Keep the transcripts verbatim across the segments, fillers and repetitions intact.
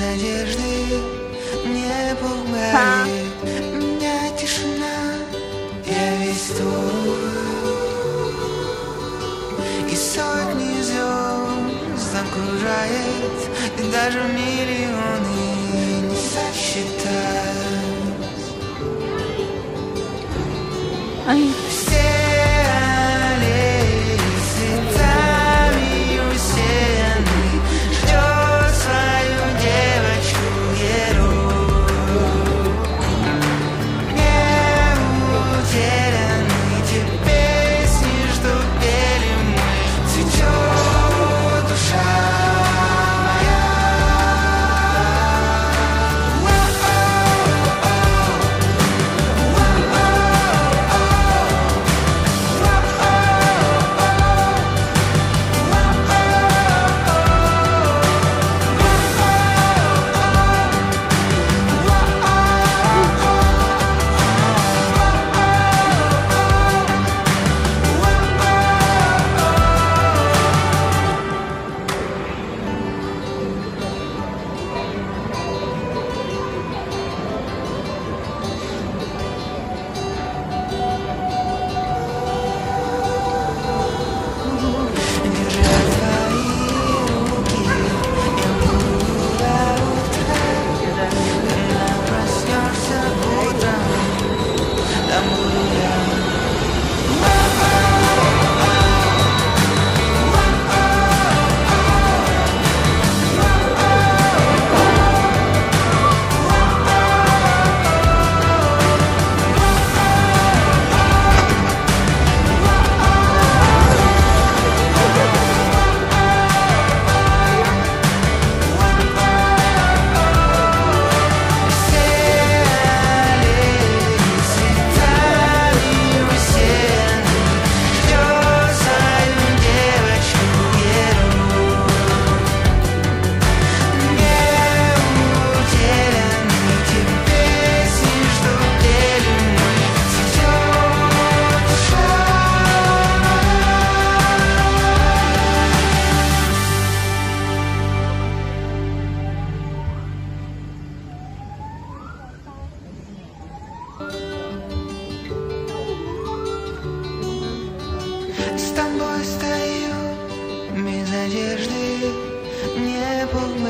надежды не пугает меня тишина. Я весь твой, и сотни звезд окружает, и даже миллионы не сосчитать. Все аллеи цветами усеяны, ждет свою девочку герой. Не утеряны те песни, что пели мы, цветет душа моя. С тобой стою, без надежды не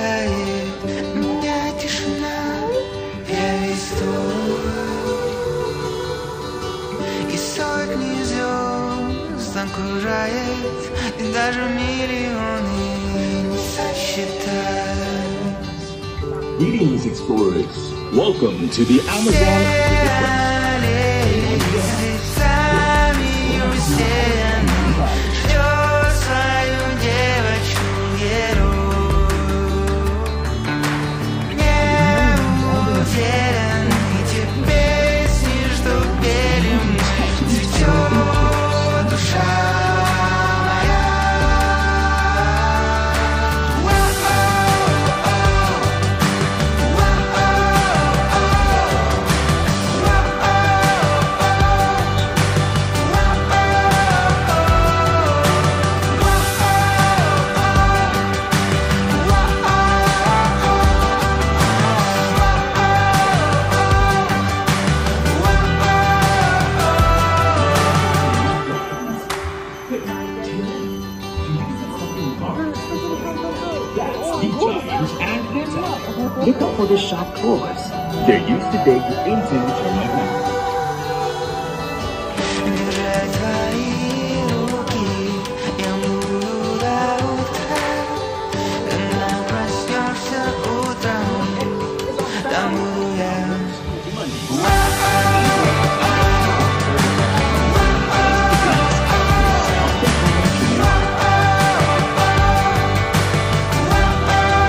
пугает меня тишина. Я весь твой, и сотни звезд окружает, и даже миллионы не сосчитать. Greetings, explorers. Welcome to the Amazon. Look out for the sharp claws. They're used to dig into anything.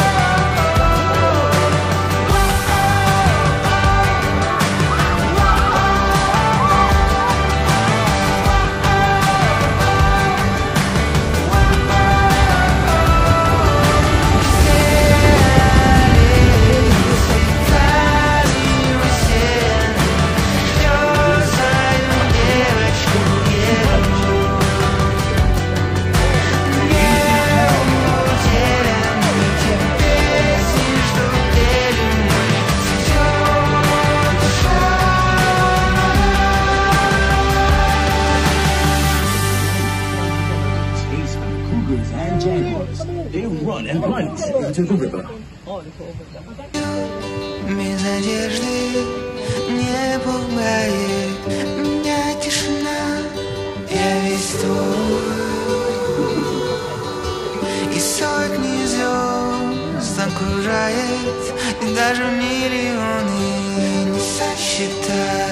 Wow. they run and plunge into the river. Без надежды не пугает меня тишина. Я весь твой, и сотни звезд окружает, и даже миллионы не сосчитать.